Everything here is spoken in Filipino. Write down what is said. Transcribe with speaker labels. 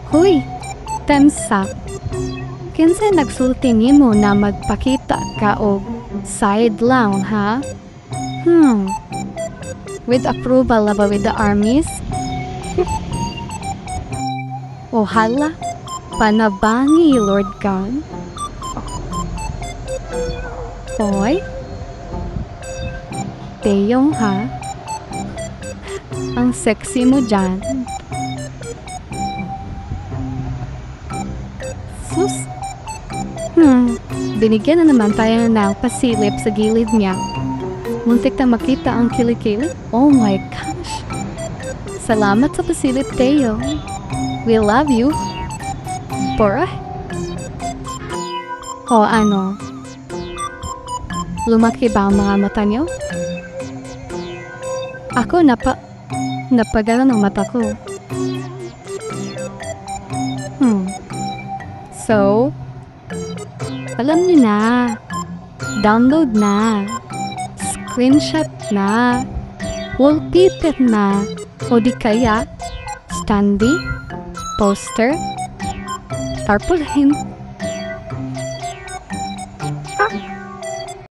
Speaker 1: Hoy, temsa. Kinsa nagsulti nimo na magpakita ka og side lang, ha? With approval ba with the armies? O hala, panabangi, Lord God. Hoy, Teyong, ha? Ang sexy mo dyan. Sus. Binigyan na naman tayo ng pasilip sa gilid niya. Muntik na makita ang kilikili. Oh my gosh. Salamat sa pasilip, Teo. We love you. Bora. O ano? Lumaki ba ang mga mata niyo? Ako napagala ng mata ko. So, alam niyo na. Download na. Screenshot na. Wallpaper na. O di kaya, standee, poster, tarpaulin,